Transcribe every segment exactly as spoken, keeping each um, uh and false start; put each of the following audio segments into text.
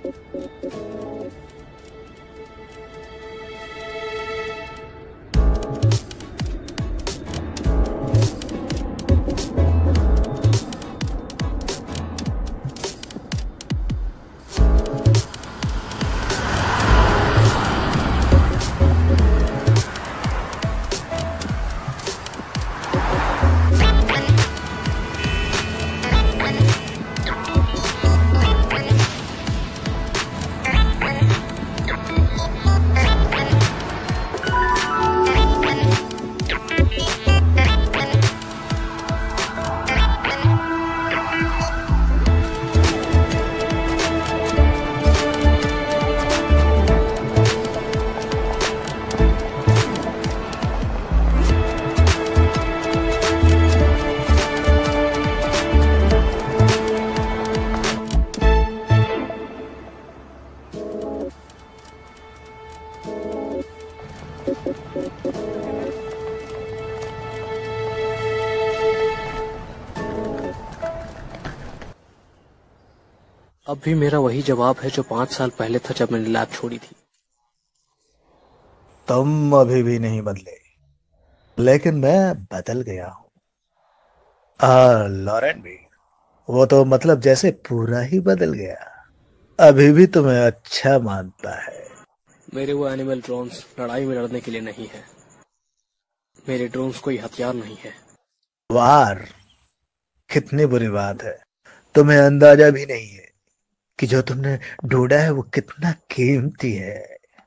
अब भी मेरा वही जवाब है जो पांच साल पहले था जब मैंने लैब छोड़ी थी। तुम अभी भी नहीं बदले, लेकिन मैं बदल गया हूँ। और लॉरेन भी, वो तो मतलब जैसे पूरा ही बदल गया। अभी भी तुम्हें अच्छा मानता है। मेरे वो एनिमल ड्रोन्स लड़ाई में लड़ने के लिए नहीं है। मेरे ड्रोन्स कोई हथियार नहीं है। वार, कितनी बुरी बात है। तुम्हें अंदाजा भी नहीं है कि जो तुमने ढूंढा है वो कितना कीमती है।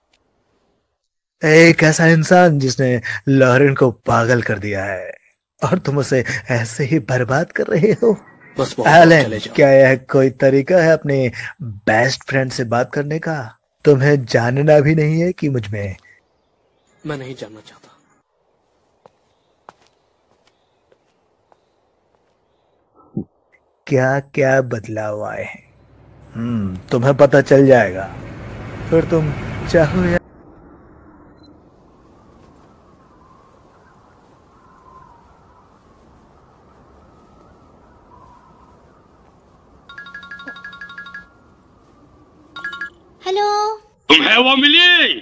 एक ऐसा इंसान जिसने लॉरेन को पागल कर दिया है, और तुम उसे ऐसे ही बर्बाद कर रहे हो। बस बहुत एलन, चले जाओ। क्या यह कोई तरीका है अपने बेस्ट फ्रेंड से बात करने का? तुम्हें जानना भी नहीं है कि मुझ में। मैं नहीं जानना चाहता। क्या क्या बदलाव आए हैं, हम्म तुम्हें पता चल जाएगा। फिर तुम चाहो या हेलो, तुम्हें वो मिली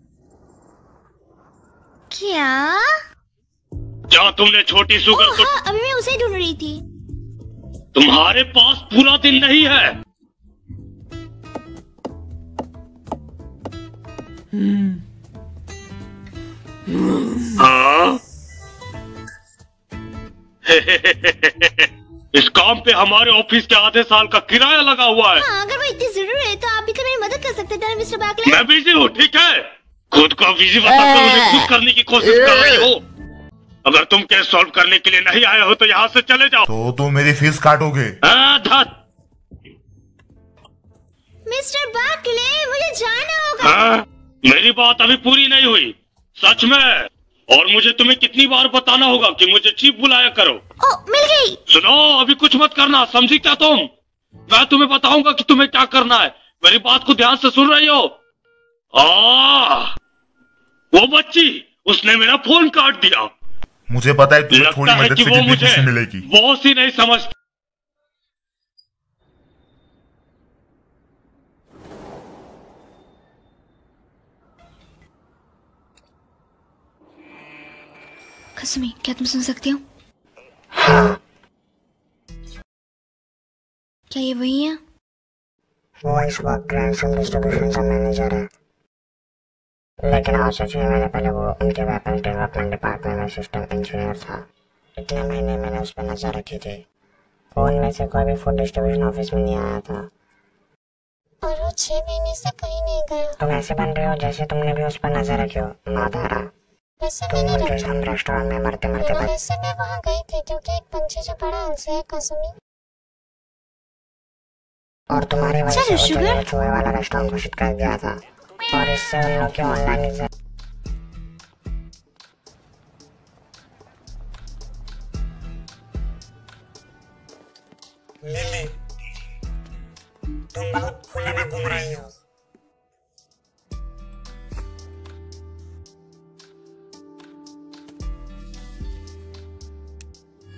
क्या? क्या तुमने छोटी सुगर को? हाँ, अभी मैं उसे ढूंढ रही थी। तुम्हारे पास पूरा दिन नहीं है। हाँ? इस काम पे हमारे ऑफिस के आधे साल का किराया लगा हुआ है। हाँ, अगर वो इतनी जरूरी है तो आप भी तो मेरी मदद कर सकते थे ना मिस्टर बैकले। मैं बिजी हूँ, ठीक है। खुद को बिजी बताकर मुझे खुश करने की कोशिश कर रही हो। अगर तुम केस सॉल्व करने के लिए नहीं आए हो तो यहाँ से चले जाओ। तो तुम मेरी फीस काटोगे? मिस्टर बैकले, मुझे जाना होगा। हाँ? मेरी बात अभी पूरी नहीं हुई, सच में। और मुझे तुम्हें कितनी बार बताना होगा कि मुझे चीफ बुलाया करो। ओ, मिल गई। सुनो, अभी कुछ मत करना, समझी क्या तुम? मैं तुम्हें बताऊंगा कि तुम्हें क्या करना है। मेरी बात को ध्यान से सुन रही हो? आ, वो बच्ची, उसने मेरा फोन काट दिया। मुझे पता है तुम्हें थोड़ी लगता है मदद कि से वो कितनी मुझे खुशी मिलेगी। बॉस ही नहीं समझती। कसमी, क्या तुम सुन सकती हो? हाँ। क्या ये वही है? वो इस वक्त ग्रैंड सम डिस्ट्रीब्यूशन का मैनेजर है, लेकिन आज से छह महीने पहले वो उनके वेपन डेवलपमेंट डिपार्टमेंट में सिस्टम इंजीनियर था। इतने महीने मैंने उस पर नजर रखी थी। वो उनमें से कोई भी फूड डिस्ट्रीब्यूशन ऑफिस में नहीं आया था। और वो छह महीने से कहीं नहीं गया। तुम ऐसे बन रहे हो जैसे तुमने भी उस पर नजर रखी हो, मादारा। वैसे तुम मैंने मुझे रखी। हम रेस्टोरेंट में मरते मरते बच। वैसे मैं वहाँ गई थी क्योंकि एक पंछी जो बड़ा हमसे है कसमी। और तुम्हारी वजह से वो शुगर? चूहे वाला रेस्टोरेंट घोषित कर दिया था। और इससे उन लोग की ऑनलाइन लिली, तुम बहुत खुले में घूम रही हो।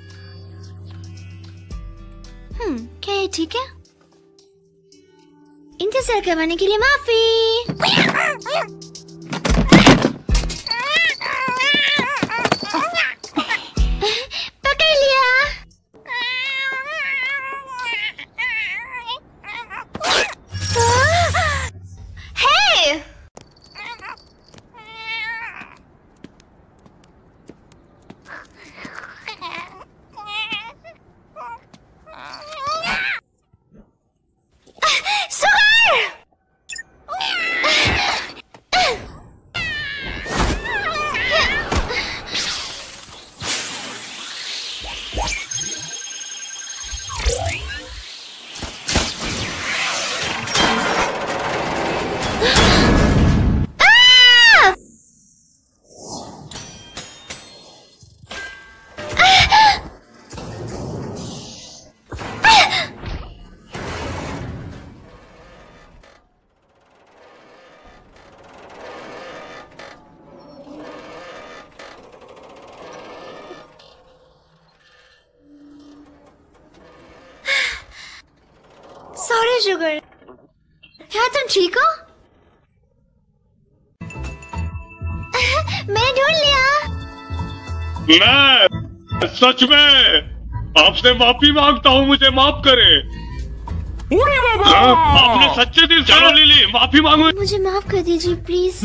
हम्म, क्या ये ठीक है? इंतजार करवाने के लिए माफी। पकड़ लिया। हे! Sorry sugar. क्या तुम ठीक हो? मैं ढूंढ लिया। मैं सच में आपसे माफी मांगता हूँ, मुझे माफ करे। आपने सच्चे दिल से चलो लिली माफी मांगो। मुझे माफ कर दीजिए प्लीज।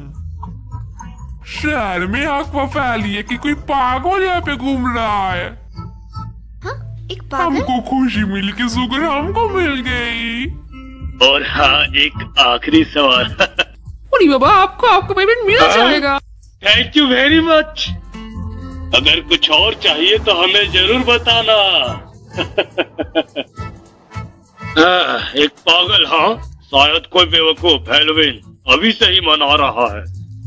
शहर में अफवाह फैली है कि कोई पागल यहाँ पे घूम रहा है। हाँ, एक पागल? हमको खुशी मिली कि शुगर हमको मिल गई। और हाँ, एक आखिरी सवाल। अरे बाबा, आपको आपका पेमेंट मिल जाएगा। Thank you very much. अगर कुछ और चाहिए तो हमें जरूर बताना। हाँ, एक पागल, हाँ शायद कोई बेवकूफ हैलोवीन अभी से ही मना रहा है।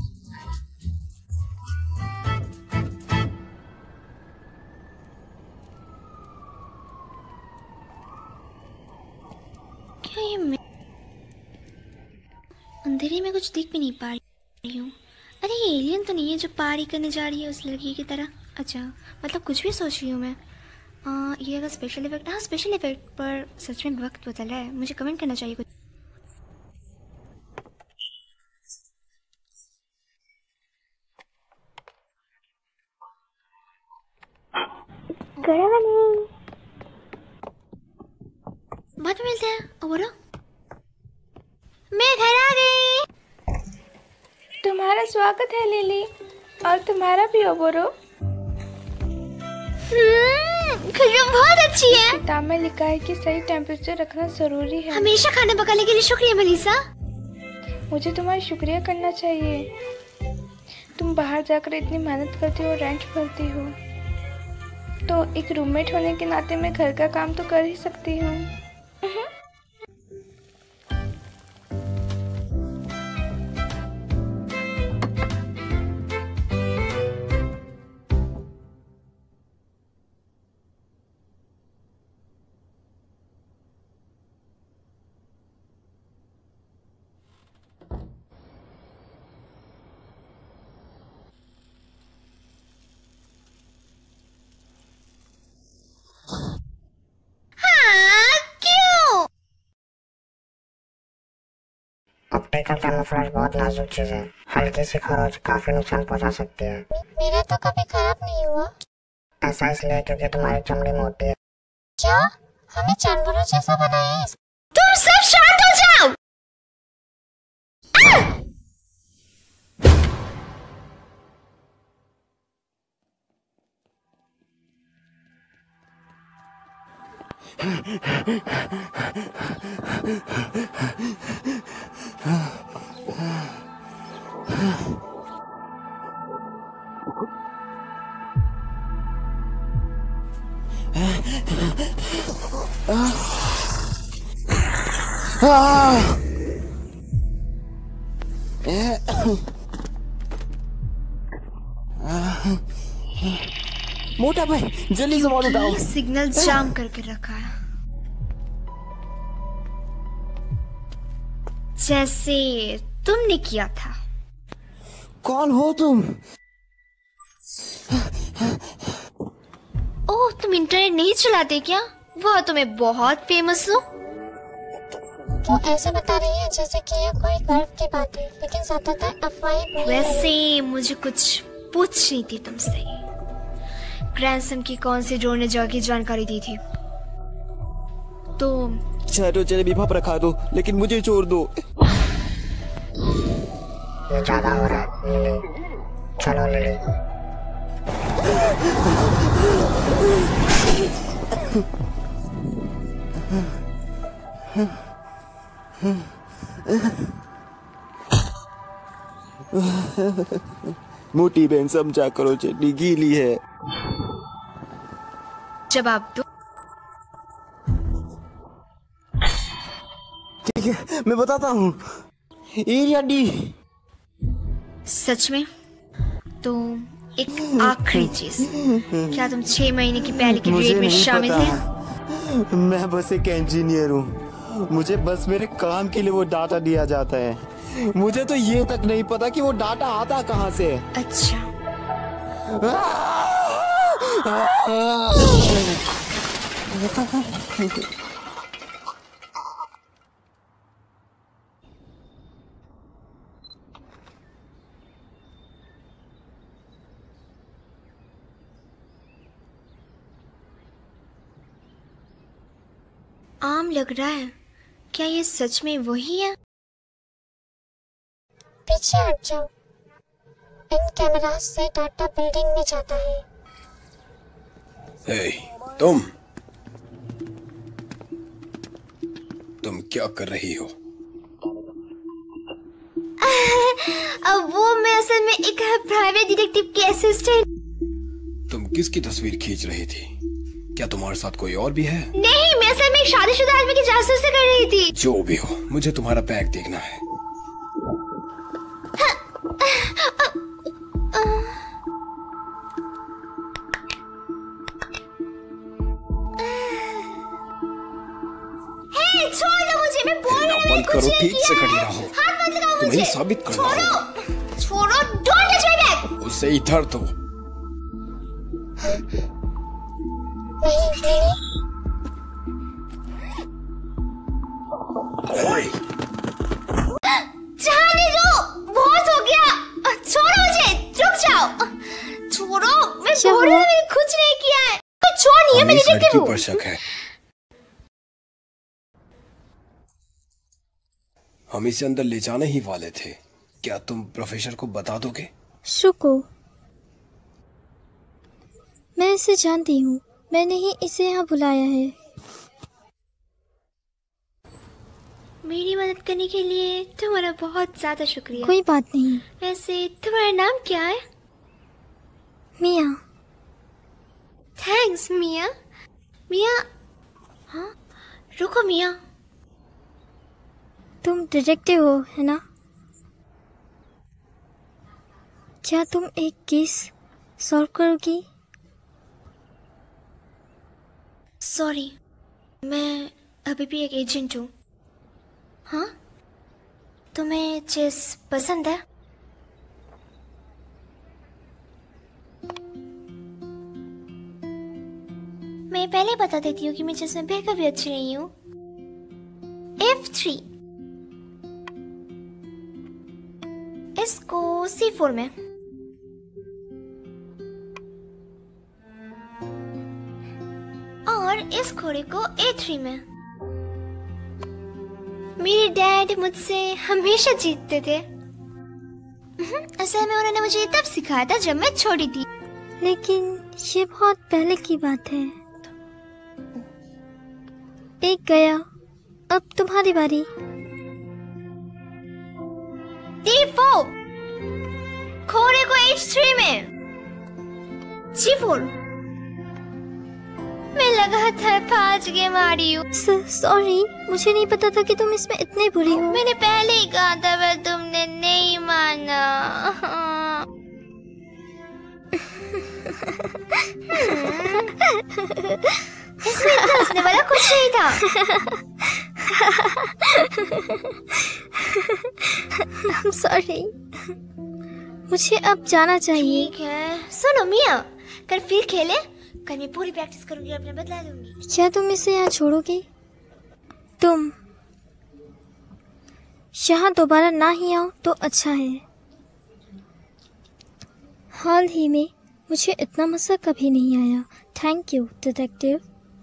क्या ये मैं अंधेरे में कुछ देख भी नहीं पा रही हूँ। अरे ये एलियन तो नहीं है जो पारी करने जा रही है उस लड़की की तरह। अच्छा, मतलब कुछ भी सोच रही हूँ मैं। आ, ये अगर स्पेशल इफेक्ट, हाँ स्पेशल इफेक्ट पर सच में वक्त बदला है। मुझे कमेंट करना चाहिए कुछ। बाद में मिलते हैं। ओबरो, मैं घर आ गई। तुम्हारा स्वागत है लिली, और तुम्हारा भी ओबरो। खुशबू बहुत अच्छी है। किताब में लिखा है कि सही टेम्परेचर रखना जरूरी है। हमेशा खाना पकाने के लिए शुक्रिया मनीषा। मुझे तुम्हारा शुक्रिया करना चाहिए। तुम बाहर जाकर इतनी मेहनत करती हो, रेंट भरती हो, तो एक रूममेट होने के नाते मैं घर का काम तो कर ही सकती हूँ। ऑप्टिकल कैमोफ्लेज बहुत नाजुक चीज है। हल्की सी खरोच काफी नुकसान पहुंचा सकती है। मेरा तो कभी खराब नहीं हुआ। ऐसा इसलिए क्योंकि तुम्हारी चमड़ी मोटी है। क्या हमें जानवरों जैसा बनाया है? तुम सब शांत हो जाओ। मोटा भाई जल्दी से मॉल उठाओ। सिग्नल जाम करके रखा है। जैसे तुमने किया था। कौन हो तुम? ओह, तुम इंटरनेट नहीं चलाते क्या? वो तो मैं बहुत फेमस हूँ। वो ऐसे बता रही है जैसे कि यह कोई गर्व की बात है, लेकिन ज्यादातर अफवाहें। वैसे मुझे कुछ पूछनी थी तुमसे। ग्रैंडसन की कौन सी ड्रोन ने जाके जानकारी दी थी? तो चलो चले विभा पर रखा दो, लेकिन मुझे छोड़ दो। ये ज्यादा हो रहा है लिली, चलो लिली। मोटी बहन समझा करो, चटनी गीली है। जवाब दो। ठीक है, मैं बताता हूँ। Area D. सच में? तो एक आखिरी चीज, क्या तुम छह महीने की पहले की रेट में शामिल थे? मैं बस एक इंजीनियर हूँ, मुझे बस मेरे काम के लिए वो डाटा दिया जाता है। मुझे तो ये तक नहीं पता कि वो डाटा आता कहाँ से। अच्छा। आम लग रहा है। क्या ये सच में वही है? पीछे हट जाओ, इन कैमरास से डाटा बिल्डिंग में जाता है। हे, तुम तुम क्या कर रही हो? अब वो मैं असल में एक प्राइवेट डिटेक्टिव की असिस्टेंट। तुम किसकी तस्वीर खींच रही थी? क्या तुम्हारे साथ कोई और भी है? नहीं, मैं असल में एक शादीशुदा आदमी की जासूसी कर रही थी। जो भी हो, मुझे तुम्हारा बैग देखना है। हे, छोड़ दो मुझे, मैं बोल रही हूँ। बंद करो, ठीक से खड़ी रहो। हाथ मत लगाओ मुझे। तुम्हें साबित करना होगा। छोड़ो, छोड़ो, डोंट टच माय बैग। उसे इधर दो। नहीं लिली, जाने दो, बहुत हो गया। छोड़ो मुझे, रुक जाओ। छोड़ो, मैं बोल रही हूँ, मैंने कुछ नहीं किया है। तो छोड़ नहीं है, मैं डिटेक्टिव हूँ। पर शक है। हम इसे अंदर ले जाने ही वाले थे। क्या तुम प्रोफेसर को बता दोगे? शुको, मैं इसे जानती हूँ, मैंने ही इसे यहाँ बुलाया है। मेरी मदद करने के लिए तुम्हारा बहुत ज्यादा शुक्रिया। कोई बात नहीं। वैसे तुम्हारा नाम क्या है? मिया। थैंक्स मिया। मिया, हाँ, रुको मिया। तुम डिटेक्टिव हो, है ना? क्या तुम एक केस सॉल्व करोगी? सॉरी, मैं अभी भी एक एजेंट हूँ। हाँ, तुम्हें चेस पसंद है? मैं पहले बता देती हूँ कि मैं चेस में बिल्कुल भी अच्छी नहीं हूँ। एफ थ्री, इसको सी फोर में, और इस घोड़े को ए थ्री में। मेरे डैड मुझसे हमेशा जीतते थे। असल में उन्होंने मुझे ये तब सिखाया था जब मैं छोटी थी। लेकिन ये बहुत पहले की बात है। एक गया, अब तुम्हारी बारी। डी फोर, घोड़े को एच थ्री में, जी फोर। मैं लगातार पांच गेम आ रही हूँ। सॉरी, मुझे नहीं पता था कि तुम इसमें इतने बुरी हो। मैंने पहले ही कहा था पर तुमने नहीं माना। इसमें इतना हंसने वाला कुछ नहीं था। I'm sorry, मुझे अब जाना चाहिए। ठीक है, सुनो मिया, कल फिर खेले। कल मैं पूरी प्रैक्टिस करूंगी, अपने बदला लूंगी। क्या तुम इसे यहाँ छोड़ोगे? तुम यहाँ दोबारा ना ही आऊँ तो अच्छा है। हाल ही में मुझे इतना मज़ा कभी नहीं आया। Thank you detective.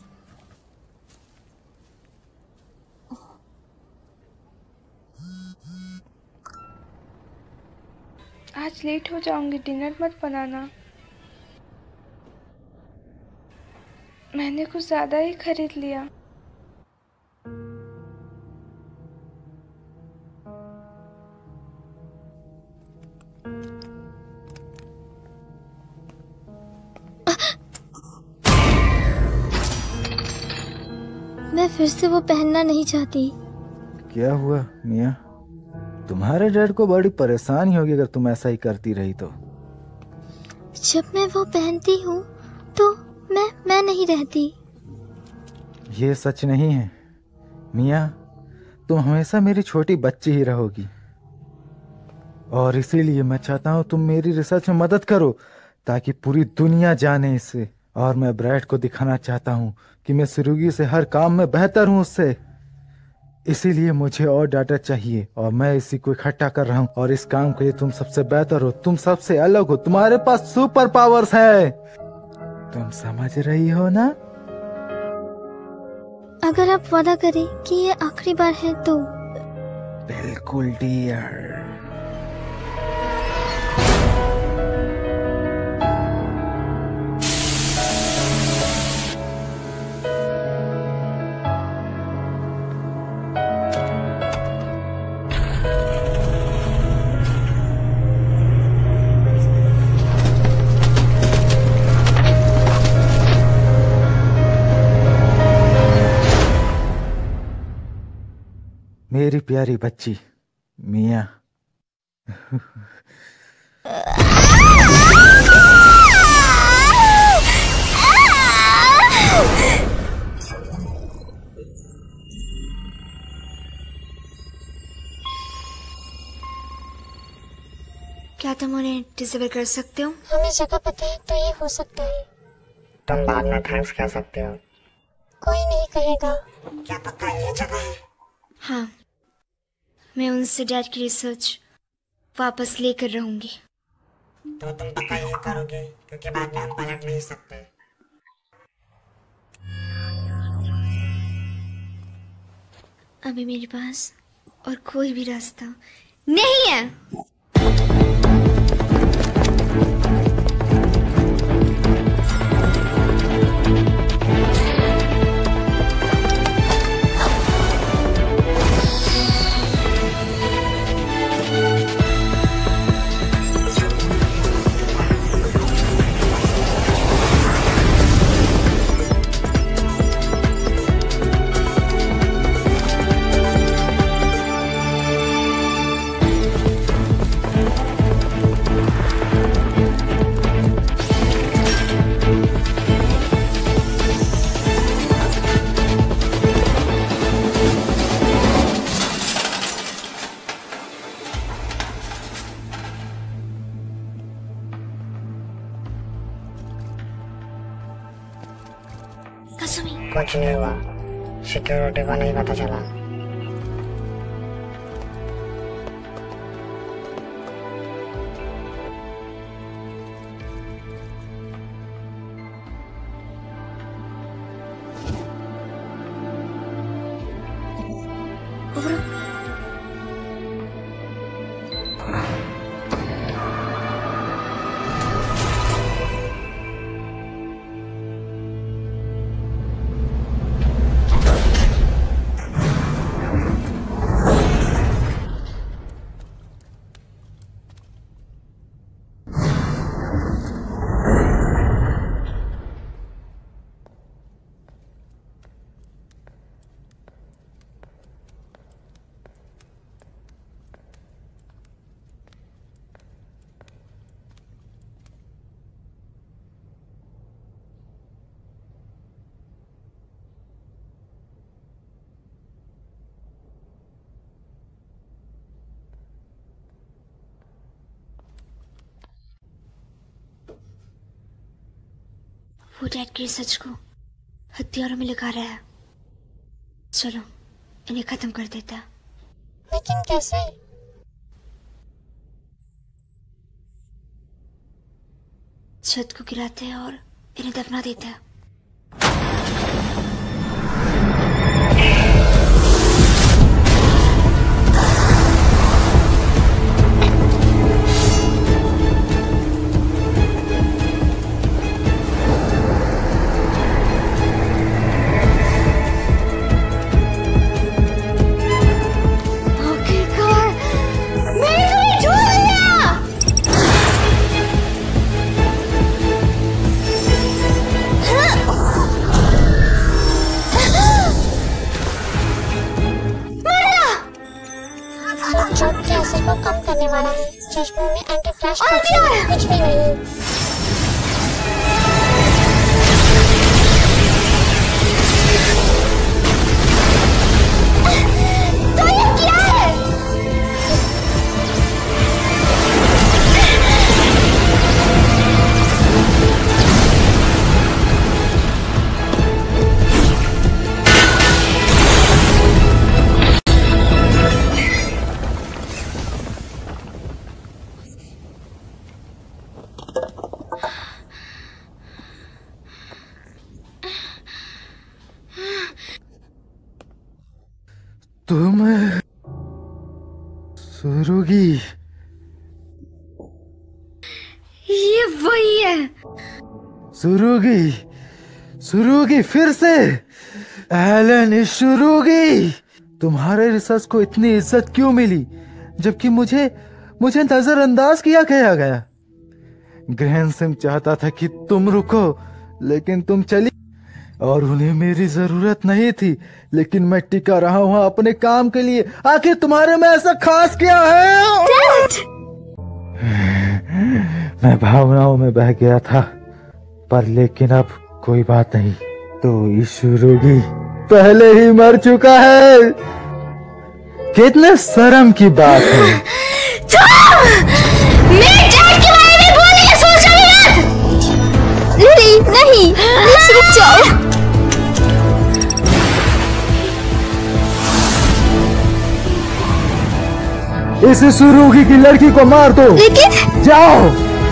आज लेट हो जाऊंगी, डिनर मत बनाना। मैंने कुछ ज़्यादा ही खरीद लिया। मैं फिर से वो पहनना नहीं चाहती। क्या हुआ मिया? तुम्हारे डैड को बड़ी परेशानी होगी अगर तुम ऐसा ही करती रही तो। जब मैं वो पहनती हूँ तो मैं मैं नहीं रहती। ये सच नहीं है मिया, तुम हमेशा मेरी छोटी बच्ची ही रहोगी और इसीलिए मैं चाहता हूँ तुम मेरी रिसर्च में मदद करो ताकि पूरी दुनिया जाने इसे। और मैं ब्रैड को दिखाना चाहता हूँ कि मैं सुरुगी से हर काम में बेहतर हूँ उससे। इसीलिए मुझे और डाटा चाहिए और मैं इसी को इकट्ठा कर रहा हूँ और इस काम के लिए तुम सबसे बेहतर हो, तुम सबसे अलग हो, तुम्हारे पास सुपर पावर्स है। तुम समझ रही हो ना? अगर आप वादा करें कि ये आखिरी बार है तो। बिल्कुल डियर। मेरी प्यारी बच्ची मिया। क्या तुम उन्हें डिसेबल कर सकते हो? हमें जगह पता है तो ये हो सकता है। तुम बाद में थैंक्स कह सकते हो। कोई नहीं कहेगा। क्या पक्का ये जगह है? हाँ, मैं उनसे डैड की रिसर्च वापस लेकर रहूंगी। तो तुम पक्का ये करोगे क्योंकि बाद में हम पलट नहीं सकते। अभी मेरे पास और कोई भी रास्ता नहीं है। कुछ नहीं हुआ, सिक्योरिटी को नहीं पता चला। वो डैड की रिसर्च को हथियारों में लगा रहा है। चलो इन्हें खत्म कर देता है। लेकिन कैसे? छत को गिराते हैं और इन्हें दफना देते हैं। को कम करने वाला है। चश्मों में एंटी फ्लैश कुछ भी नहीं। तो ये क्या है? तुम सुरुगी? ये वही है। सुरुगी, सुरुगी फिर से। एलन सुरुगी, तुम्हारे रिसर्च को इतनी इज्जत क्यों मिली जबकि मुझे मुझे नजरअंदाज किया गया गया। ग्रहण सिंह चाहता था कि तुम रुको, लेकिन तुम चली और उन्हें मेरी जरूरत नहीं थी, लेकिन मैं टिका रहा हूँ अपने काम के लिए। आखिर तुम्हारे में ऐसा खास क्या है? मैं भावनाओं में बह गया था, पर लेकिन अब कोई बात नहीं। तो ईश्वरोगी पहले ही मर चुका है। कितने शर्म की बात है। मेरे डैड के बारे में बोलने का सोच रही मत। लिली नहीं, बस रुक जाओ। इस सुरुगी की लड़की को मार दो। लेकिन जाओ।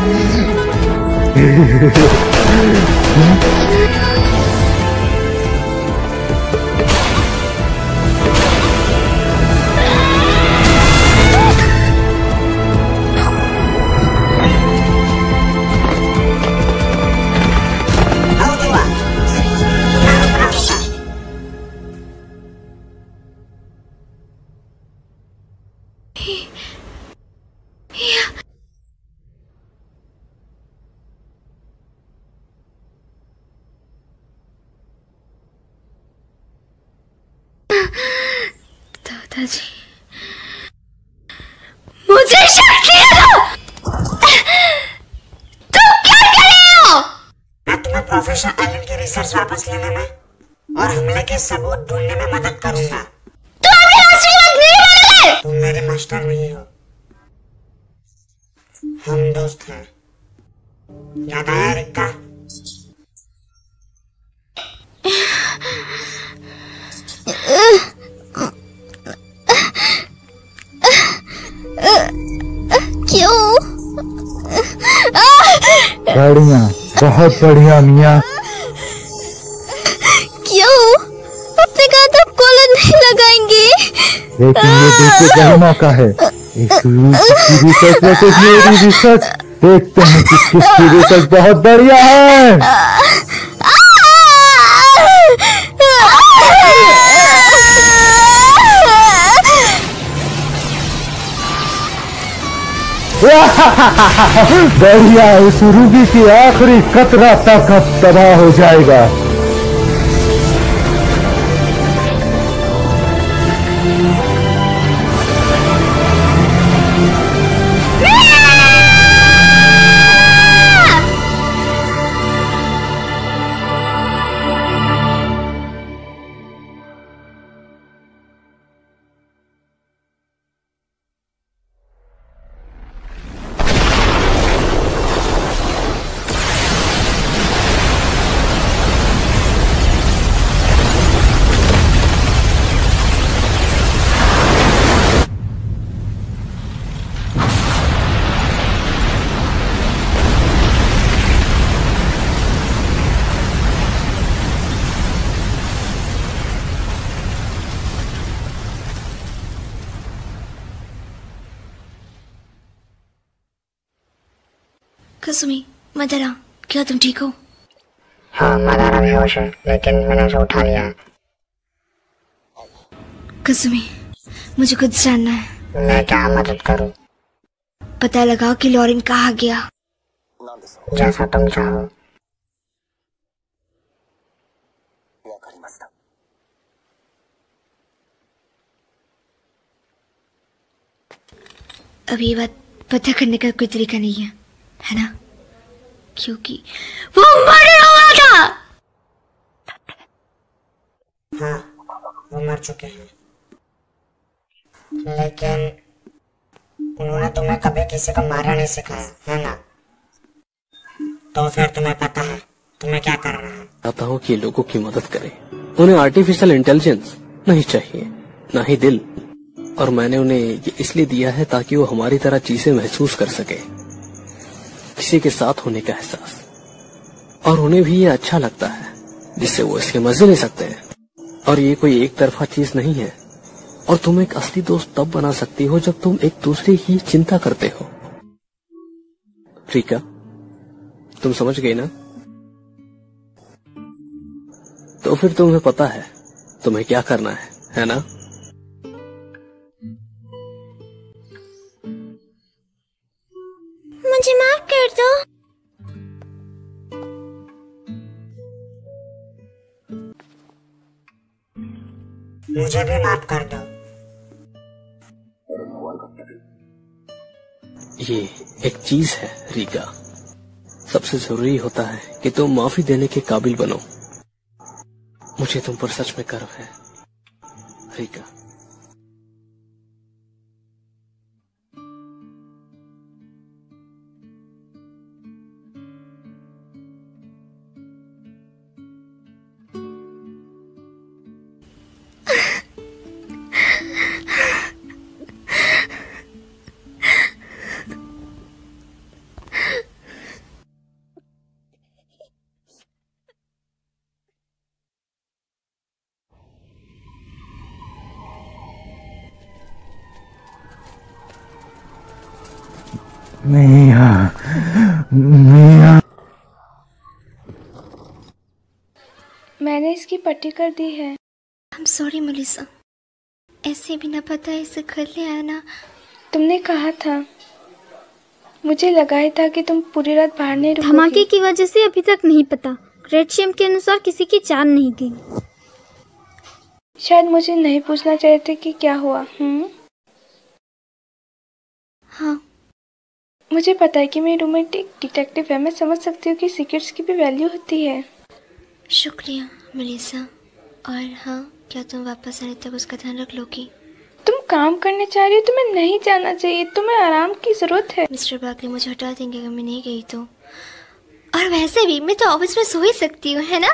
दादाजी, मुझे शक किया था। तुम क्या कर रहे हो? मैं तुम्हें प्रोफेसर एलन की रिसर्च वापस लेने में और हमले के सबूत ढूंढने में मदद करूंगा। तुम अपने आशीर्वाद नहीं मानोगे। तुम मेरे मास्टर नहीं हो, हम दोस्त हैं। याद आया रिक्का? क्यों? बढ़िया, बहुत बढ़िया मियाँ। क्यों? अपने गाता कॉलर नहीं लगाएंगे? लेकिन ये देखो गहमा का है। इस रिसर्च वर्सेस मेरी रिसर्च, देखते हैं कि किसकी रिसर्च बहुत बढ़िया है। बढ़िया, इस रूबी की आखिरी कतरा तक अब तबाह हो जाएगा। कसुमी, मदरा, क्या तुम ठीक हो? हाँ, मदारा बेहोश है, लेकिन मैंने उसे उठा लिया है। कसुमी, मुझे कुछ जानना है। मैं क्या मदद करूं? पता लगाओ कि लॉरेन कहाँ गया। जैसा तुम चाहो। अब ये बात पता करने का कोई तरीका नहीं है, है ना? क्योंकि वो मर हुआ था। हाँ, वो मर चुके हैं, लेकिन उन्होंने तुम्हें कभी किसी को मारना नहीं सिखाया, है ना? तो फिर तुम्हें पता है तुम्हें क्या करना है। चाहता हूँ कि लोगों की मदद करें। उन्हें आर्टिफिशियल इंटेलिजेंस नहीं चाहिए, ना ही दिल। और मैंने उन्हें ये इसलिए दिया है ताकि वो हमारी तरह चीजें महसूस कर सके, किसी के साथ होने का एहसास। और उन्हें भी ये अच्छा लगता है, जिससे वो इसके मजे ले सकते हैं। और ये कोई एक तरफा चीज नहीं है। और तुम एक असली दोस्त तब बना सकती हो जब तुम एक दूसरे की चिंता करते हो। रिका, तुम समझ गई ना? तो फिर तुम्हें पता है तुम्हें क्या करना है, है ना? मुझे माफ कर दो। मुझे भी माफ कर दो। ये एक चीज है रिका, सबसे जरूरी होता है कि तुम माफी देने के काबिल बनो। मुझे तुम पर सच में गर्व है रिका। मिया, मिया। मैंने इसकी पट्टी कर दी है। I'm sorry मेलिसा, ऐसे भी ना पता इसे कर ले आया ना। तुमने कहा था, मुझे लगा ही था कि तुम पूरी रात बाहर नहीं रुकोगी। धमाके की वजह से अभी तक नहीं पता। ग्रेट शेम के अनुसार किसी की जान नहीं गई। शायद मुझे नहीं पूछना चाहिए था कि क्या हुआ। हम्म हाँ, मुझे पता है कि मेरी रूममेट एक डिटेक्टिव है। मैं समझ सकती हूँ कि सीक्रेट्स की भी वैल्यू होती है। शुक्रिया मेलिसा। और हाँ, क्या तुम वापस आने तक उसका ध्यान रख लोगी? तुम काम करने जा रही हो, तुम्हें नहीं जाना चाहिए। तुम्हें आराम की जरूरत है। मिस्टर बार्कले मुझे हटा देंगे अगर मैं नहीं गई तो। और वैसे भी मैं तो ऑफिस में सो ही सकती हूँ, है ना?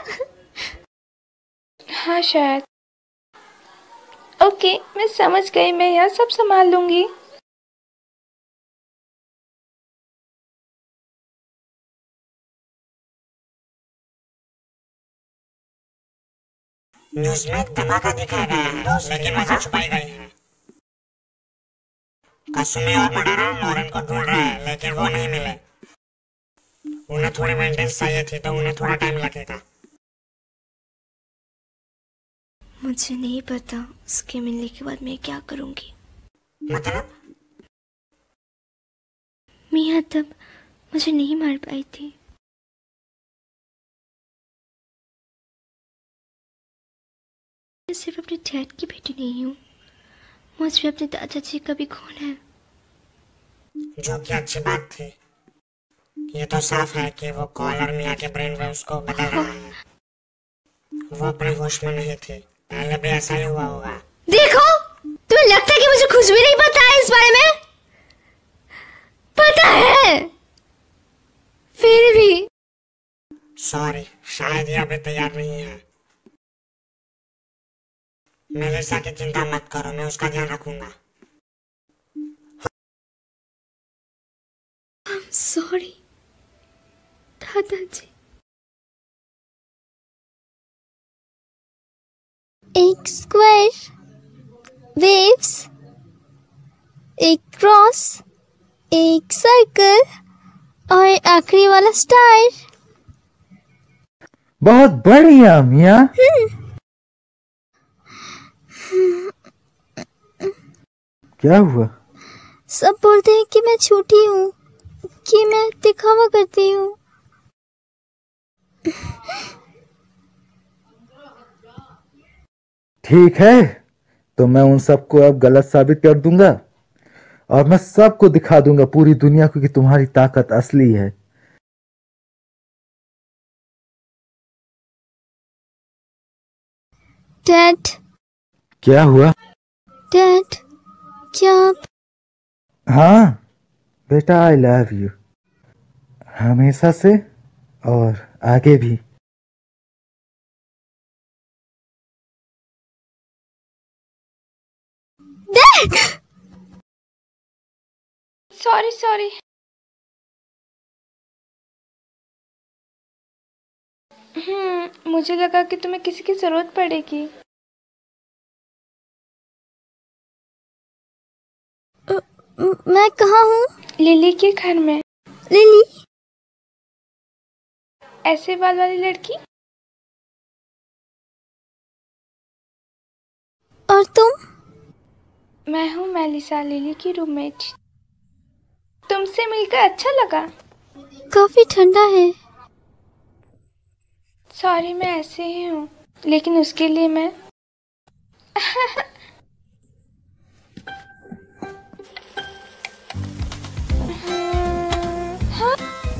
हाँ शायद। ओके, मैं समझ गई। मैं यहाँ सब संभाल लूंगी। न्यूज़ में धमाका दिखाया गया है, लेकिन वजह छुपाई गई है। कसुमी और मदारा लॉरेन को ढूंढ रहे हैं, लेकिन वो नहीं मिले। उन्हें थोड़ी मेंटेनेंस चाहिए थी, तो उन्हें थोड़ा टाइम लगेगा। मुझे नहीं पता उसके मिलने के बाद मैं क्या करूंगी। मतलब? मिया तब मुझे नहीं मार पाई थी। मैं सिर्फ अपने डैड की बेटी नहीं हूँ, मुझ में अपने दादाजी का भी खून है। जो कि अच्छी बात थी। ये तो साफ है कि वो कॉलर मिया के ब्रेन वेव्स को बदल रहा है। वो अपने होश में नहीं थी। पहले भी ऐसा ही हुआ होगा। देखो, तुम्हें लगता है कि मुझे कुछ भी नहीं पता है इस बारे में? पता है, फिर भी। सॉरी, शायद ये अभी तैयार नहीं है। मेलिसा की चिंता मत करो, मैं उसका ध्यान रखूंगा। I'm sorry, दादाजी। एक स्क्वायर, वेव्स, एक क्रॉस, एक सर्कल और आखिरी वाला स्टार। बहुत बढ़िया मिया। क्या हुआ? सब बोलते हैं कि मैं छोटी हूँ, कि मैं दिखावा करती हूँ। ठीक है, तो मैं उन सबको अब गलत साबित कर दूंगा और मैं सबको दिखा दूंगा पूरी दुनिया को कि तुम्हारी ताकत असली है। डैड। क्या हुआ? डैड, क्या आप? हाँ बेटा, आई लव यू, हमेशा से और आगे भी। डैड! Sorry sorry. हम्म मुझे लगा कि तुम्हें किसी की जरूरत पड़ेगी। मैं कहाँ हूँ? लिली के घर में। लिली? ऐसे बाल वाली लड़की? और तुम? मैं हूँ मेलिसा, लिली की रूममेट। तुमसे मिलकर अच्छा लगा। काफी ठंडा है। सॉरी, मैं ऐसे ही हूँ, लेकिन उसके लिए मैं हाँ?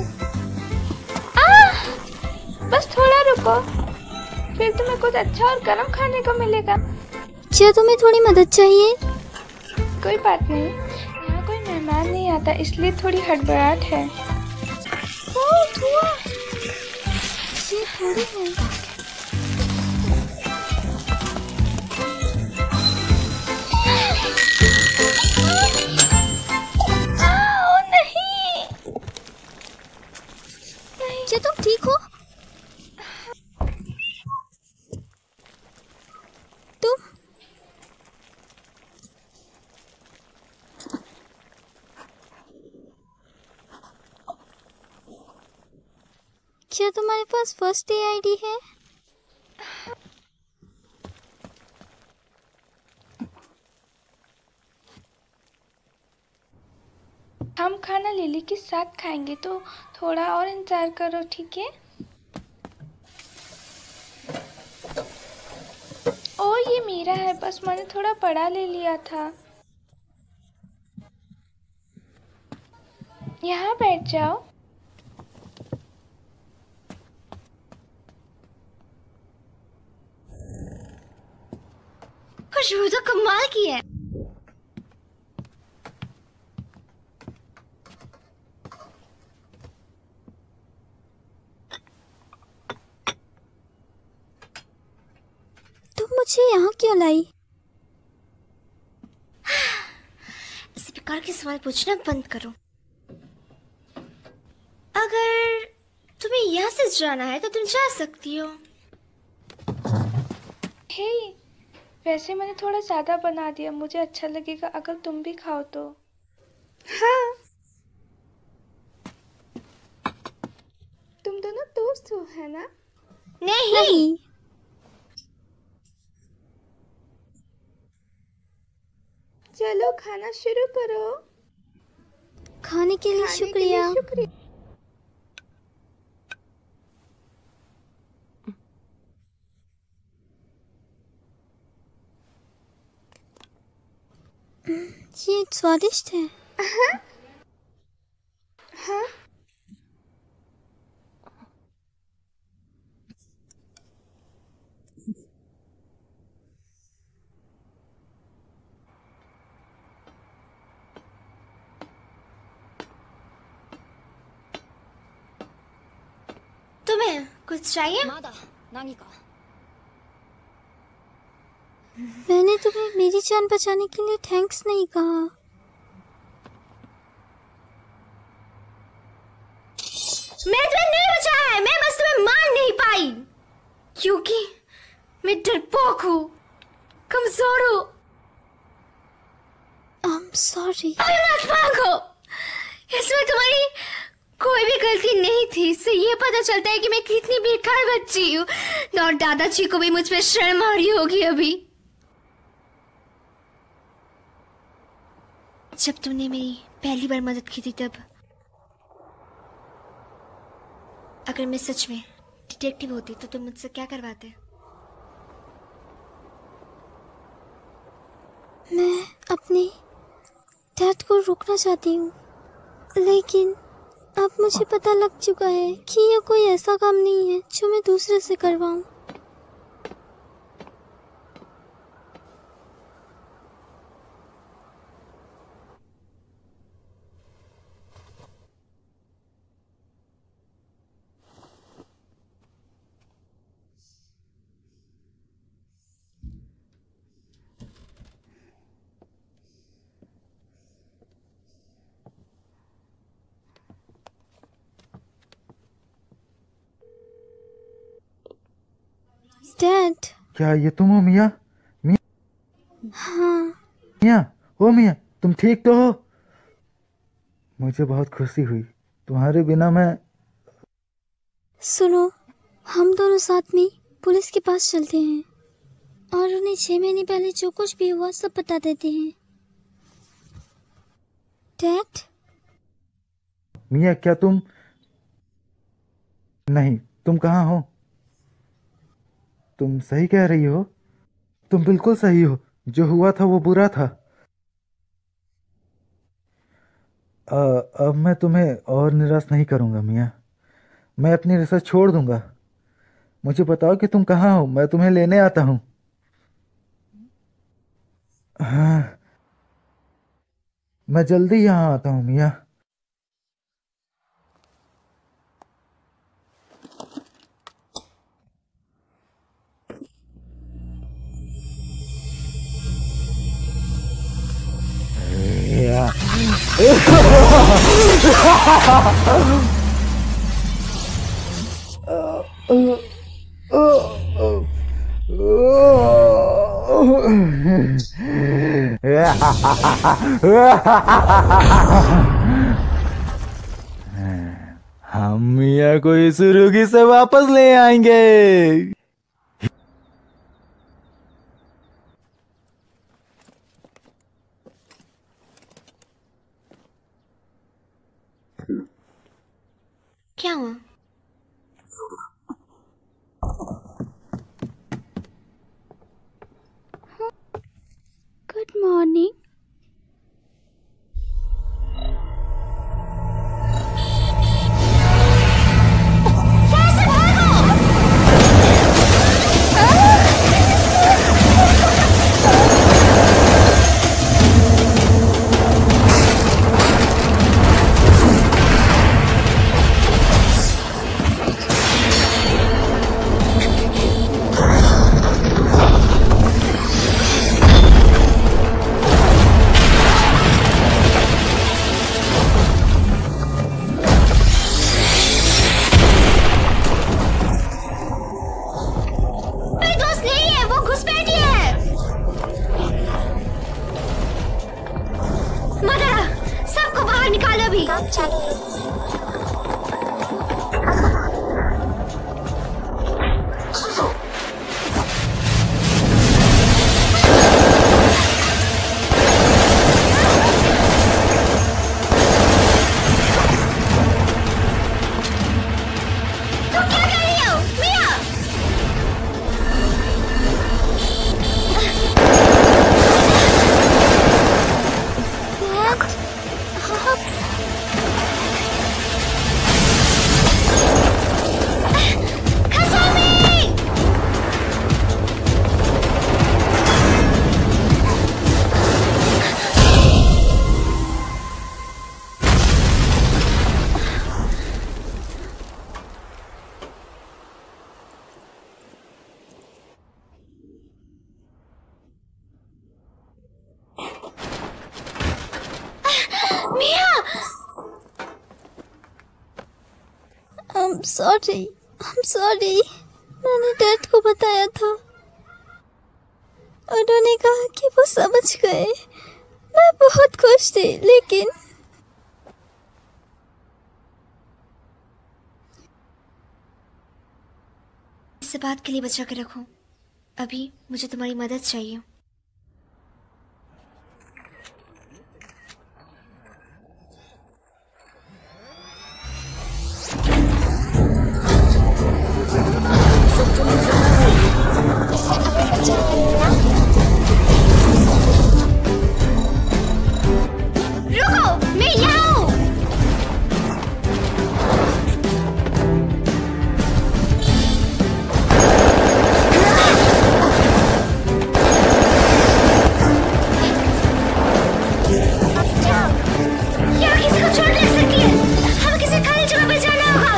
आ! बस थोड़ा रुको, फिर तुम्हें कुछ अच्छा और गर्म खाने को मिलेगा। क्या तुम्हें थोड़ी मदद चाहिए? कोई बात नहीं, यहाँ कोई मेहमान नहीं आता, इसलिए थोड़ी हड़बड़ाहट है। ओ, धुआं! ये थोड़ी है। आओ, नहीं। क्या तुम ठीक हो? तुम? क्या तुम्हारे पास फर्स्ट डे आईडी है? हम खाना लिली के साथ खाएंगे, तो थोड़ा और इंतजार करो, ठीक है? ओ, ये मेरा है, बस मैंने थोड़ा बड़ा ले लिया था। यहाँ बैठ जाओ। खुशबू तो कमाल की है। तुम मुझे यहाँ क्यों लाई? इस प्रकार के सवाल पूछना बंद करो। अगर तुम्हें यहाँ से जाना है तो तुम जा सकती हो। हे, वैसे मैंने थोड़ा ज्यादा बना दिया, मुझे अच्छा लगेगा अगर तुम भी खाओ तो। हाँ, तुम दोनों दोस्त हो, है ना? नहीं, नहीं। चलो खाना शुरू करो। खाने के लिए खाने शुक्रिया। के लिए शुक्रिया। ये स्वादिष्ट है। हाँ? हाँ? तुम्हें कुछ चाहिए? मैंने तुम्हें मेरी जान बचाने के लिए थैंक्स नहीं कहा। मैं तुम्हें नहीं बचाया है, मैं बस तुम्हें मार नहीं पाई क्योंकि मैं डरपोक हूँ, कमजोर हूँ। I'm sorry। अरे मत भागो, इसमें तुम्हारी कोई भी गलती नहीं थी। इससे ये पता चलता है कि मैं कितनी बेकार बच्ची हूँ और दादाजी को भी मुझ पर शर्म आ रही होगी अभी। जब तुमने मेरी पहली बार मदद की थी तब। अगर मैं सच में डिटेक्टिव होती तो तुम मुझसे क्या करवाते? मैं अपने डैड को रोकना चाहती हूँ, लेकिन अब मुझे पता लग चुका है कि यह कोई ऐसा काम नहीं है जो मैं दूसरे से करवाऊँ। डैड, क्या ये तुम हो मिया? मिया? हाँ। मिया, ओ मिया, तुम ठीक तो हो? मुझे बहुत खुशी हुई, तुम्हारे बिना मैं। सुनो, हम दोनों साथ में पुलिस के पास चलते हैं और उन्हें छह महीने पहले जो कुछ भी हुआ सब बता देते हैं। डैड? मिया, क्या तुम? नहीं, तुम कहाँ हो? तुम सही कह रही हो, तुम बिल्कुल सही हो। जो हुआ था वो बुरा था। आ, अब मैं तुम्हें और निराश नहीं करूंगा मिया। मैं अपनी रिसर्च छोड़ दूंगा। मुझे बताओ कि तुम कहाँ हो, मैं तुम्हें लेने आता हूँ। हाँ, मैं जल्दी यहाँ आता हूँ मिया। हम मिया को इस रुगी से वापस ले आएंगे। क्या हुआ? Good morning. I'm sorry, I'm sorry. मैंने डैड को बताया था। उन्होंने कहा कि वो समझ गए। मैं बहुत खुश थी, लेकिन से बात के लिए बचा के रखो। अभी मुझे तुम्हारी मदद चाहिए। रुको, मैं यहाँ हूँ। यहाँ किसी को चोट लग सकती है, हमें किसी खाली जगह पे जाना होगा।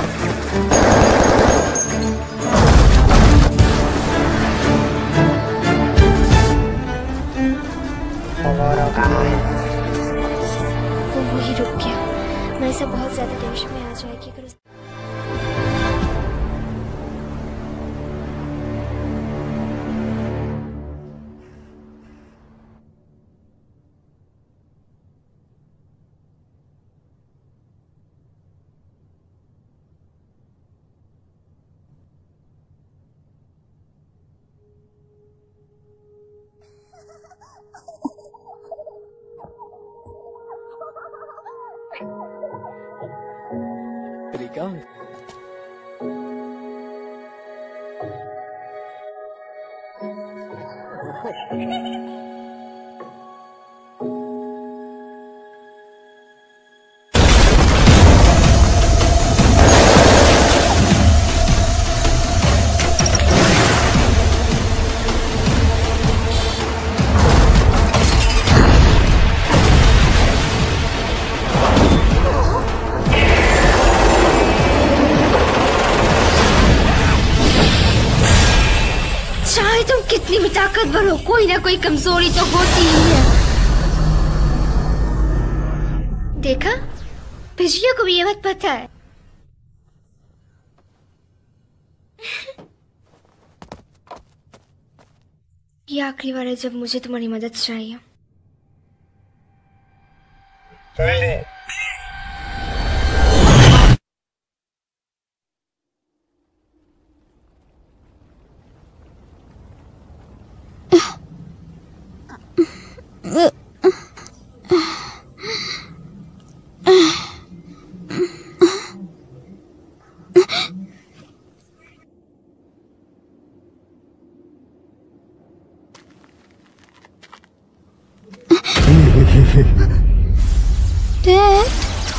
वो वही रुक गया। मैं इसे बहुत ज्यादा टेंशन में आ जाएगी अगर उस... तरीका चाहे तुम कितनी भी ताकतवर हो, कोई ना कोई कमजोरी तो होती ही है। देखा, बिजलियों को भी ये बात पता है। ये आखिरी बार है जब मुझे तुम्हारी मदद चाहिए। Dad,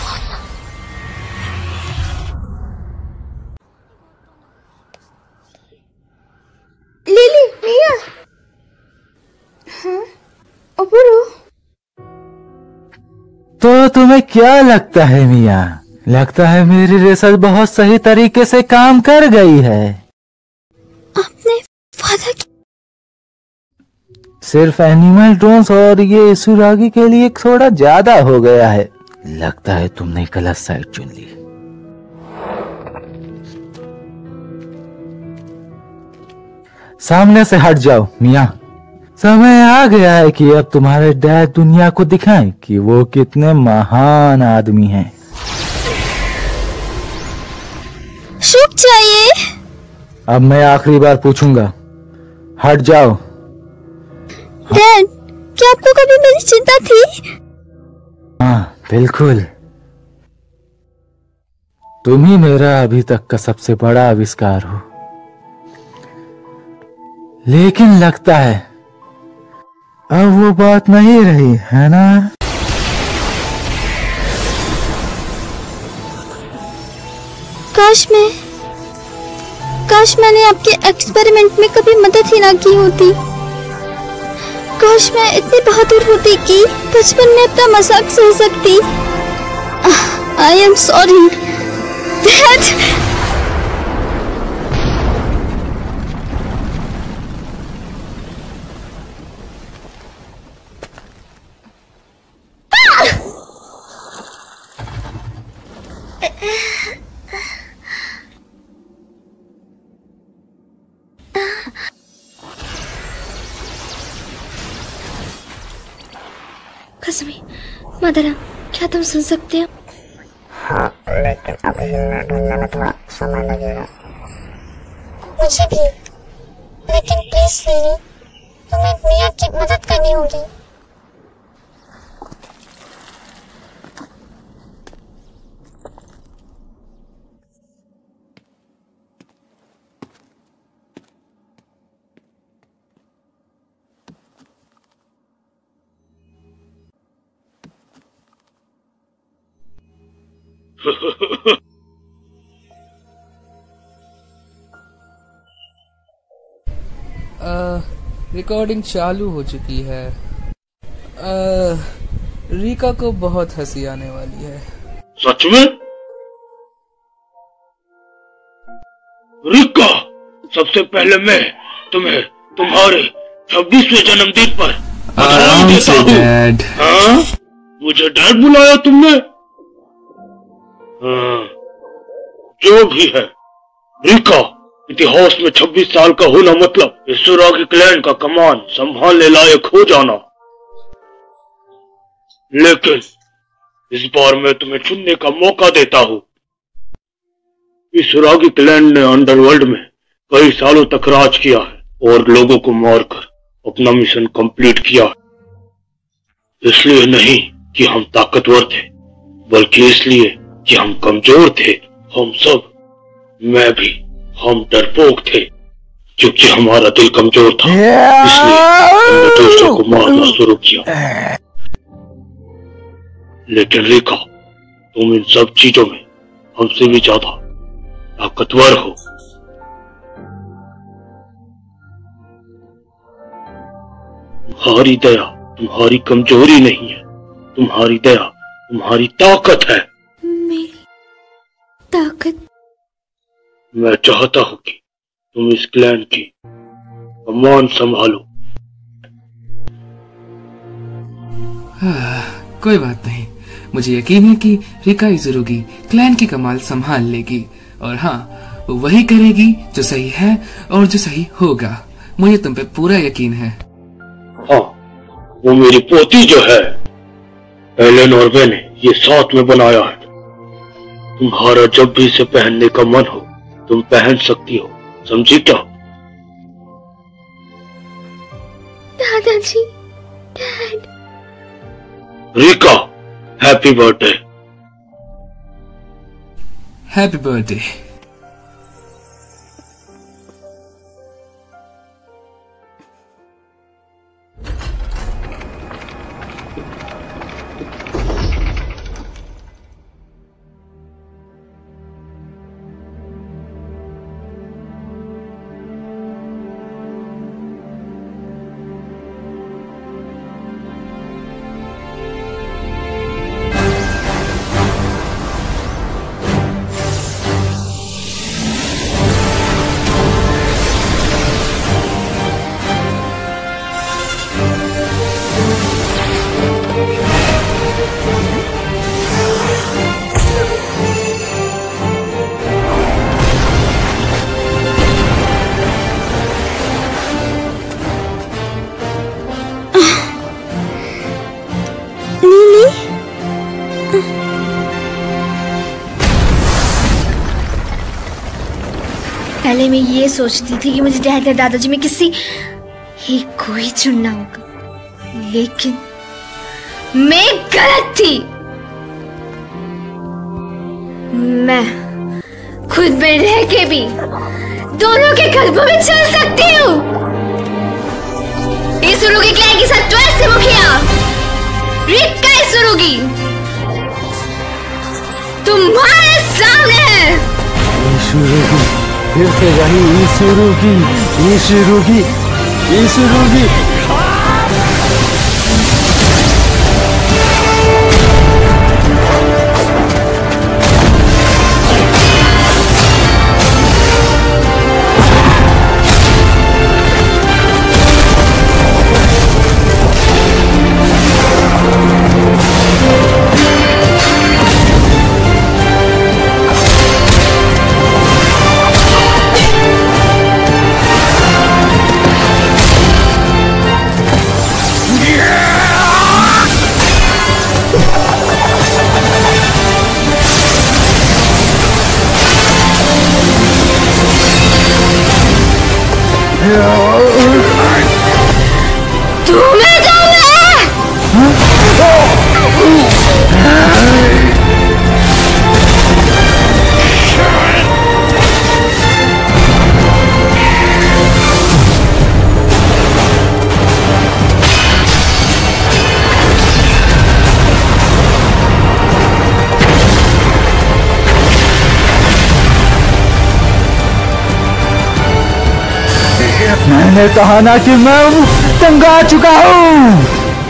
Lily, Mia. हाँ, अबूरो। तो तुम्हें क्या लगता है मिया? लगता है मेरी रिसर्च बहुत सही तरीके से काम कर गई है। आपने वादा किया। सिर्फ एनिमल ड्रोन्स और ये सुरागी के लिए थोड़ा ज्यादा हो गया है। लगता है तुमने गलत साइड चुन ली। सामने से हट जाओ मिया। समय आ गया है कि अब तुम्हारे डैड दुनिया को दिखाएं कि वो कितने महान आदमी हैं। शुभ चाहिए। अब मैं आखिरी बार पूछूंगा, हट जाओ। डैड, क्या आपको कभी मेरी चिंता थी? हाँ बिल्कुल। तुम ही मेरा अभी तक का सबसे बड़ा आविष्कार हो। लेकिन लगता है अब वो बात नहीं रही है ना? काश मैं काश मैंने आपके एक्सपेरिमेंट में कभी मदद ही ना की होती। काश मैं इतनी बहादुर होती कि बचपन में अपना मजाक सह सकती। I am sorry dad. कसमी, मदरा, क्या तुम सुन सकते हो? हाँ, लेकिन अभी हिलने ढुलने में थोड़ा समय लगेगा। मुझे भी, लेकिन प्लीज लिली, तुम्हें मिया की मदद करनी होगी। रिकॉर्डिंग चालू हो चुकी है। आ, रीका को बहुत हंसी आने वाली है। सच में? रीका, सबसे पहले मैं तुम्हें तुम्हारे छब्बीसवें जन्मदिन पर बधाई देता हूँ। हाँ? मुझे डैड बुलाया तुमने? हाँ, जो भी है, रीका, इतिहास में छब्बीस साल का होना मतलब इस सुरागी क्लैन का कमान संभालने लायक हो जाना। लेकिन इस बार मैं तुम्हें चुनने का मौका देता हूँ। इस सुरागी क्लैन ने अंडरवर्ल्ड में कई सालों तक राज किया है और लोगों को मारकर अपना मिशन कंप्लीट किया है। इसलिए नहीं कि हम ताकतवर थे, बल्कि इसलिए कि हम कमजोर थे। हम सब, मैं भी, हम डरपोक थे क्योंकि हमारा दिल कमजोर था। इसलिए हमने दूसरों को मारना शुरू किया। लेकिन रेखा, तुम इन सब चीजों में हमसे भी ज्यादा ताकतवर हो। तुम्हारी दया तुम्हारी कमजोरी नहीं है, तुम्हारी दया तुम्हारी ताकत है। मेरी ताकत? मैं चाहता हूं कि तुम इस क्लैन की कमान संभालो। कोई बात नहीं, मुझे यकीन है कि रिका इज़ुरुगी क्लैन की कमाल संभाल लेगी। और हाँ, वो वही करेगी जो सही है और जो सही होगा। मुझे तुम पे पूरा यकीन है। हाँ, वो मेरी पोती जो है, एलन और मैंने ये साथ में बनाया है। तुम्हारा जब भी इसे पहनने का मन हो, तुम पहन सकती हो, समझी क्या? दादाजी, dad. Rika, happy birthday. Happy birthday. पहले मैं ये सोचती थी कि मुझे डैड या दादाजी में किसी एक को ही चुनना होगा, लेकिन मैं गलत थी। मैं खुद में रह के भी दोनों के कल्बों में चल सकती हूँ। इज़ुरुगी क्लैन की सत्ताईसवीं मुखिया रिका इज़ुरुगी तुम्हारे सामने है। इज़ुरुगी, फिर से वही इज़ुरुगी, इज़ुरुगी, इज़ुरुगी। तुम्हें तो मैंने कहा ना कि मैं तंग आ चुका हूँ।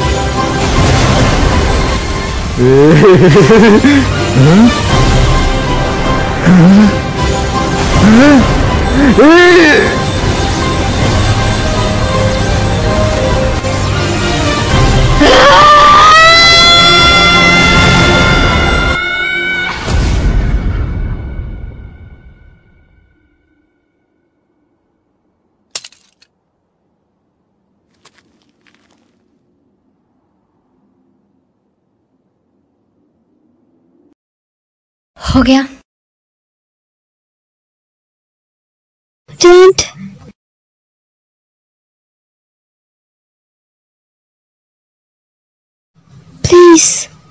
हो गया। Dad, please.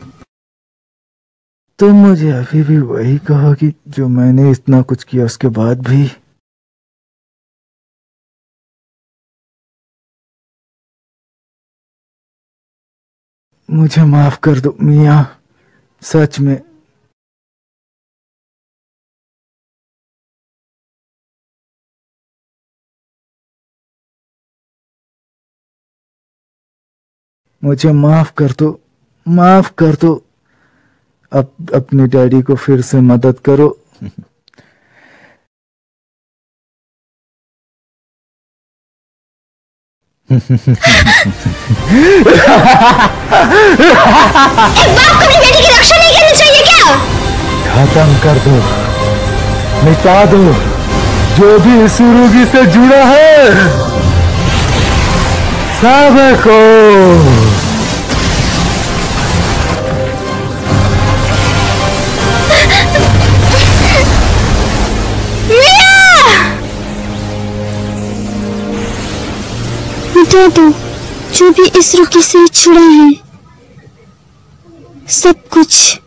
तुम मुझे अभी भी वही कहोगी जो मैंने इतना कुछ किया उसके बाद भी? मुझे माफ कर दो मियाँ, सच में। मुझे माफ कर दो, माफ कर दो। अब अपने डैडी को फिर से मदद करो। एक बाप को अपनी बेटी की रक्षा नहीं करनी चाहिए क्या? खत्म कर दो, मिटा दो जो भी इस सुरुगी से जुड़ा है, सबको। मिटा दो जो भी इस रुकी से जुड़ा है, सब कुछ।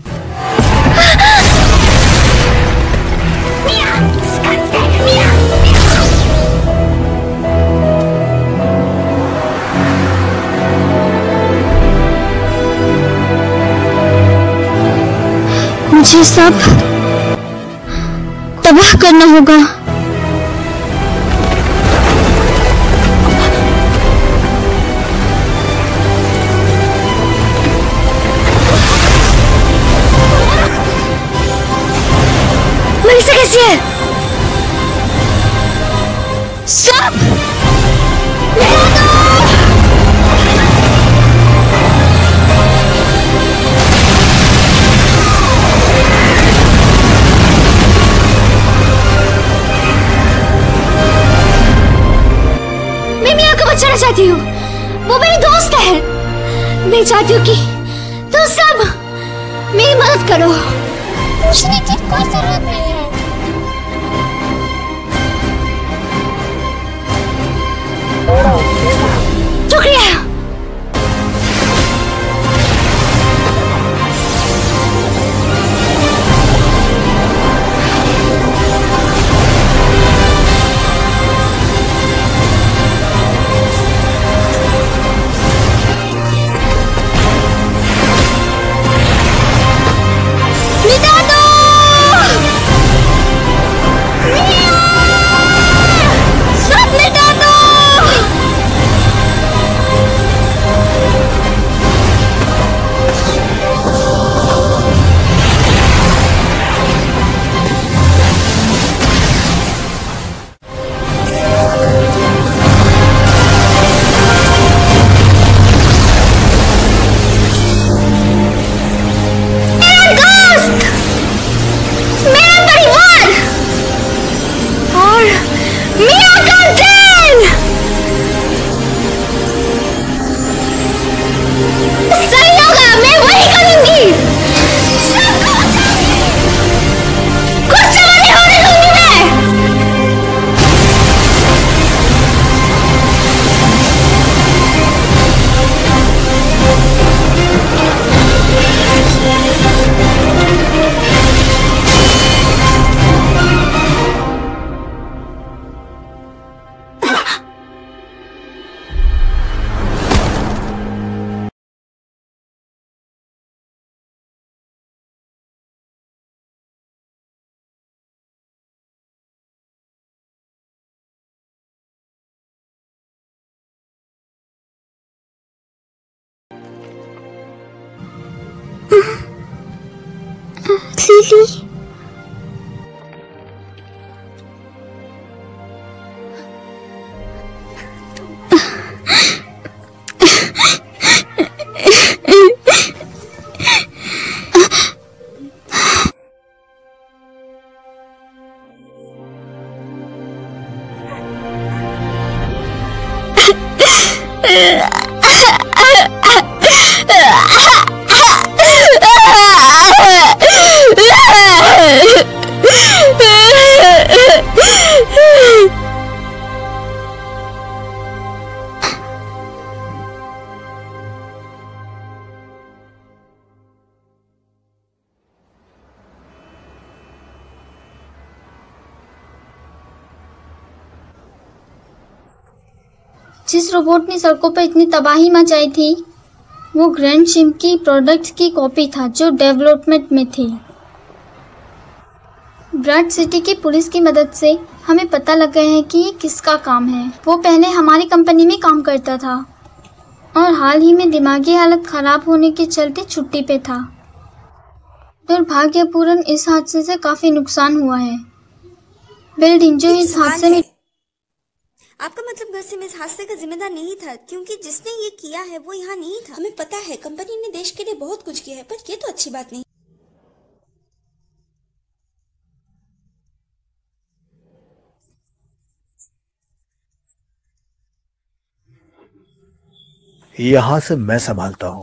मुझे सब तबाह करना होगा। मनीषा कैसी है? सब बचाना चाहती हूँ, वो मेरी दोस्त है। मैं चाहती हूँ कि तुम सब मेरी मदद करो। पूछने की कोई जरूरत नहीं है। शुक्रिया। मिटा दो! लिली, जिस रोबोट ने सड़कों पर इतनी तबाही मचाई थी वो ग्रैंड शिम की प्रोडक्ट्स की कॉपी था जो डेवलपमेंट में थी। ब्राड सिटी की पुलिस की मदद से हमें पता लग गया है कि ये किसका काम है। वो पहले हमारी कंपनी में काम करता था और हाल ही में दिमागी हालत खराब होने के चलते छुट्टी पे था। दुर्भाग्यपूर्ण इस हादसे से काफी नुकसान हुआ है। बिल्डिंग जो इस हादसे में, आपका मतलब घर से मैं इस हादसे का जिम्मेदार नहीं था, क्योंकि जिसने ये किया है वो यहाँ नहीं था। हमें पता है कंपनी ने देश के लिए बहुत कुछ किया है, पर ये तो अच्छी बात नहीं। यहाँ से मैं संभालता हूँ,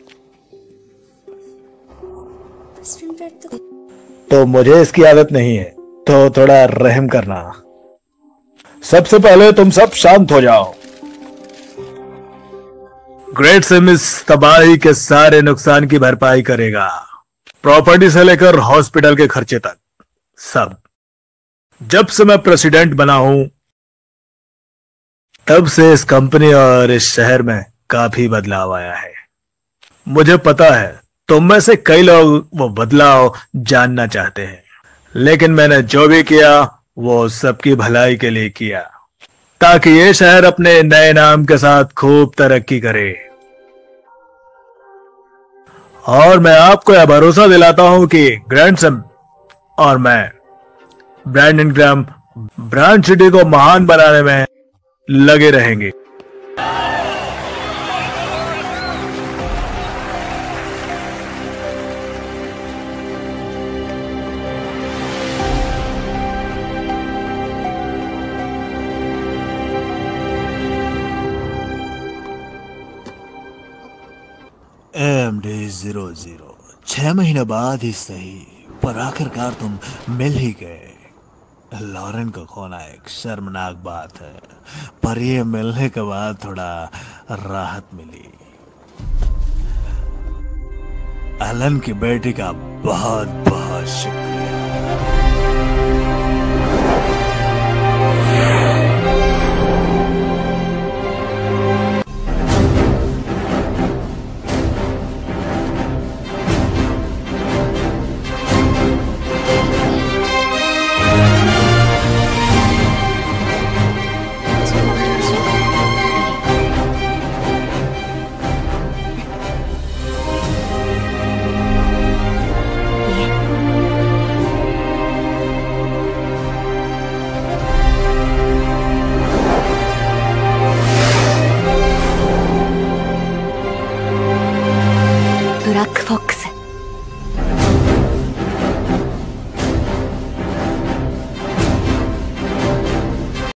तो मुझे इसकी आदत नहीं है, तो थोड़ा रहम करना। सबसे पहले तुम सब शांत हो जाओ। ग्रेट सिम इस तबाही के सारे नुकसान की भरपाई करेगा, प्रॉपर्टी से लेकर हॉस्पिटल के खर्चे तक सब। जब से मैं प्रेसिडेंट बना हूं तब से इस कंपनी और इस शहर में काफी बदलाव आया है। मुझे पता है तुम में से कई लोग वो बदलाव जानना चाहते हैं, लेकिन मैंने जो भी किया वो सबकी भलाई के लिए किया, ताकि ये शहर अपने नए नाम के साथ खूब तरक्की करे। और मैं आपको यह भरोसा दिलाता हूं कि ग्रैंड सिम और मैं ब्रांड एंड ग्राम ब्रांड सिटी को महान बनाने में लगे रहेंगे। एम डी जीरो जीरो छह महीने बाद ही सही, पर आखिरकार तुम मिल ही गए। लॉरेन को खोना एक शर्मनाक बात है, पर ये मिलने के बाद थोड़ा राहत मिली। एलन की बेटी का बहुत बहुत शुक्रिया। Black fox